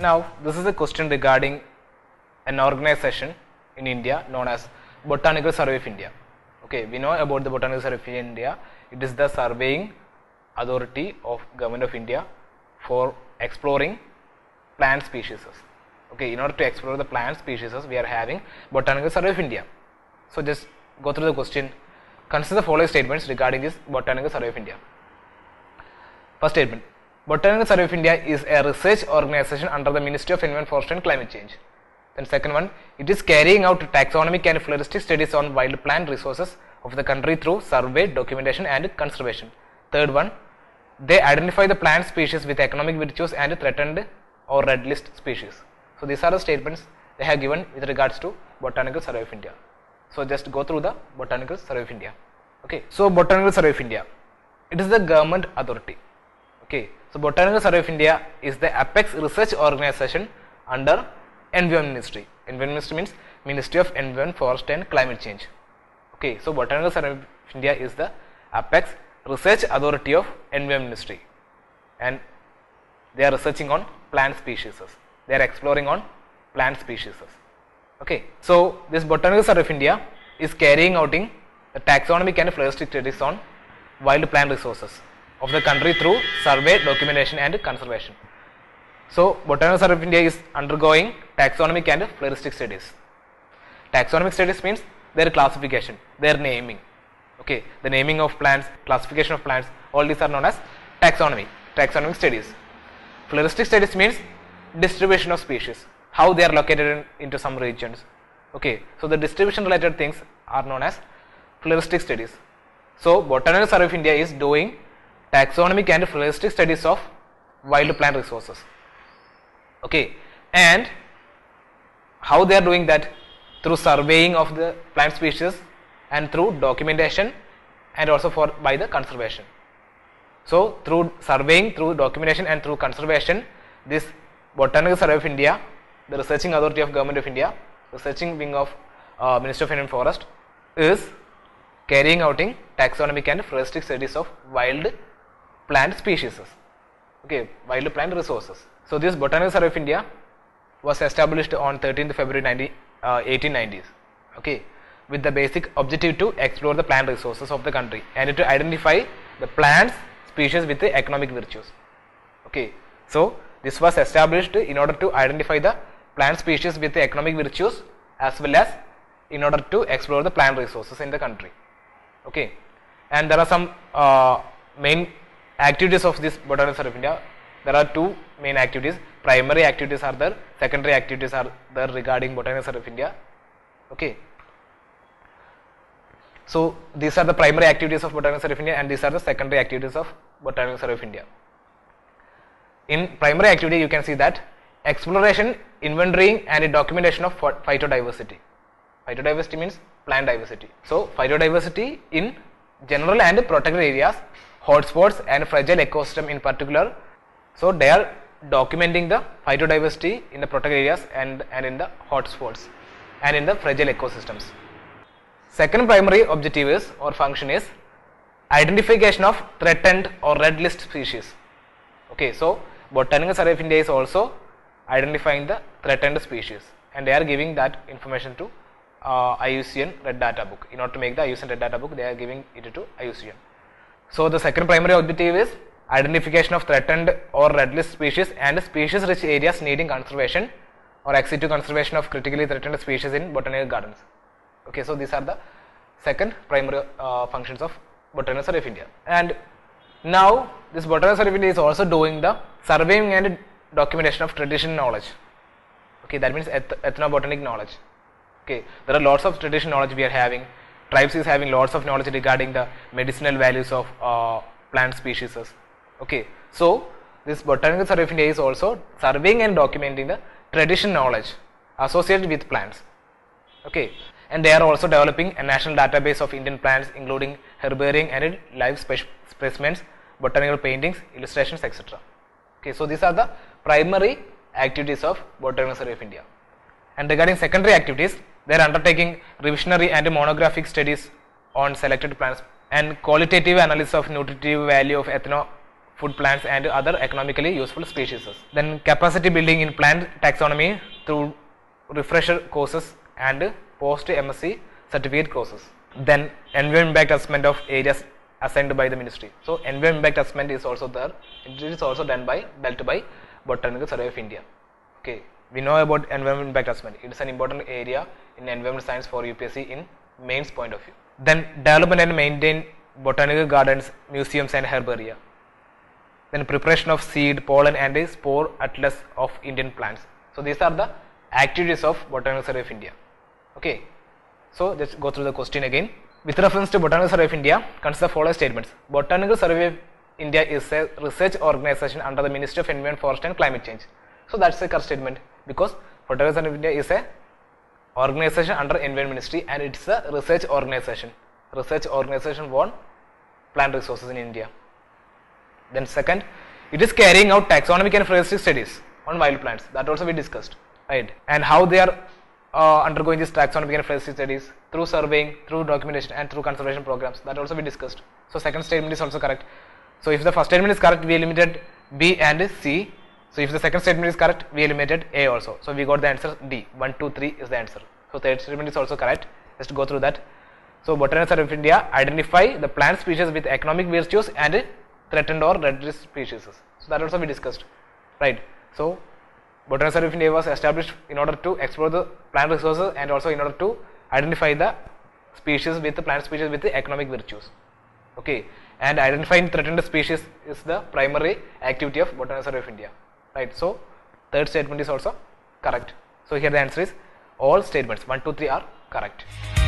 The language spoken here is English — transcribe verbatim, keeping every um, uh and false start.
Now, this is a question regarding an organization in India known as Botanical Survey of India. Okay, we know about the Botanical Survey of India. It is the surveying authority of Government of India for exploring plant species. Okay, in order to explore the plant species, we are having Botanical Survey of India. So, just go through the question. Consider the following statements regarding this Botanical Survey of India. First statement: Botanical Survey of India is a research organization under the Ministry of Environment, Forest and Climate Change. Then second one, it is carrying out taxonomic and floristic studies on wild plant resources of the country through survey, documentation and conservation. Third one, they identify the plant species with economic virtues and threatened or red list species. So these are the statements they have given with regards to Botanical Survey of India. So just go through the Botanical Survey of India. Okay, so Botanical Survey of India, it is the government authority. Okay, so Botanical Survey of India is the apex research organization under Environment Ministry. Environment Ministry means Ministry of Environment, Forest and Climate Change. Okay, so Botanical Survey of India is the apex research authority of Environment Ministry, and they are researching on plant species. They are exploring on plant species. Okay, so this Botanical Survey of India is carrying out in the taxonomic and floristic studies on wild plant resources of the country through survey, documentation and conservation. So Botanical Survey of India is undergoing taxonomic and floristic studies. Taxonomic studies means their classification, their naming. Okay, the naming of plants, classification of plants, all these are known as taxonomy, taxonomic studies. Floristic studies means distribution of species, how they are located in, into some regions. Okay, so the distribution related things are known as floristic studies. So Botanical Survey of India is doing taxonomic and floristic studies of wild plant resources. Okay, and how they are doing that? Through surveying of the plant species and through documentation and also for by the conservation. So through surveying, through documentation and through conservation, this Botanical Survey of India, the researching authority of Government of India, researching wing of uh, Ministry of Environment and Forest, is carrying out in taxonomic and floristic studies of wild plant species. Okay, wild plant resources. So this Botanical Survey of India was established on thirteenth February eighteen nineties. Okay, with the basic objective to explore the plant resources of the country and to identify the plants species with the economic virtues. Okay, so this was established in order to identify the plant species with the economic virtues as well as in order to explore the plant resources in the country. Okay, and there are some uh, main activities of this Botanical Survey of India. There are two main activities. Primary activities are there, secondary activities are there regarding Botanical Survey of India. Okay, so these are the primary activities of Botanical Survey of India and these are the secondary activities of Botanical Survey of India. In primary activity, you can see that exploration, inventorying and documentation of phytodiversity. Phytodiversity means plant diversity. So phytodiversity in general and protected areas, hotspots and fragile ecosystem in particular. So they are documenting the phytodiversity in the protected areas and, and in the hotspots and in the fragile ecosystems. Second primary objective is or function is identification of threatened or red list species. Okay, so Botanical Survey of India is also identifying the threatened species and they are giving that information to uh, I U C N Red Data Book. In order to make the I U C N Red Data Book, they are giving it to I U C N. So the second primary objective is identification of threatened or red list species and species rich areas needing conservation or ex situ conservation of critically threatened species in botanical gardens. Okay, so these are the second primary uh, functions of Botanical Survey of India. And now this Botanical Survey of India is also doing the surveying and documentation of traditional knowledge. Okay, that means eth ethnobotanic knowledge. Okay, there are lots of traditional knowledge we are having. Tribes is having lots of knowledge regarding the medicinal values of uh, plant species. Okay, so this Botanical Survey of India is also surveying and documenting the traditional knowledge associated with plants. Okay, and they are also developing a national database of Indian plants including herbarium and live spe specimens, botanical paintings, illustrations, et cetera. Okay, so these are the primary activities of Botanical Survey of India. And regarding secondary activities, they are undertaking revisionary and monographic studies on selected plants and qualitative analysis of nutritive value of ethno food plants and other economically useful species. Then capacity building in plant taxonomy through refresher courses and post M S c certificate courses. Then environmental impact assessment of areas assigned by the ministry. So environmental impact assessment is also there. It is also done by dealt by Botanical Survey of India. Okay, we know about environmental impact assessment. It is an important area in environmental science for U P S C in mains point of view. Then development and maintain botanical gardens, museums and herbaria. Then preparation of seed, pollen and spore atlas of Indian plants. So these are the activities of Botanical Survey of India. Okay, so let's go through the question again. With reference to Botanical Survey of India, consider the following statements. Botanical Survey of India is a research organization under the Ministry of Environment, Forest and Climate Change. So that's a correct statement, because Botanical Survey of India is a organization under Environment Ministry and it's a research organization. Research organization on plant resources in India. Then second, it is carrying out taxonomic and forestry studies on wild plants. That also we discussed, right? And how they are uh, undergoing this taxonomic and forestry studies through surveying, through documentation and through conservation programs. That also we discussed. So second statement is also correct. So if the first statement is correct, we eliminated B and C. So if the second statement is correct, we eliminated A also. So we got the answer D. one, two, three is the answer. So third statement is also correct. Just go through that. So Botanical Survey of India identify the plant species with economic virtues and threatened or red list species. So that also we discussed, right? So Botanical Survey of India was established in order to explore the plant resources and also in order to identify the species with the plant species with the economic virtues. Okay, and identifying threatened species is the primary activity of Botanical Survey of India, right? So third statement is also correct. So here the answer is all statements one, two, three are correct.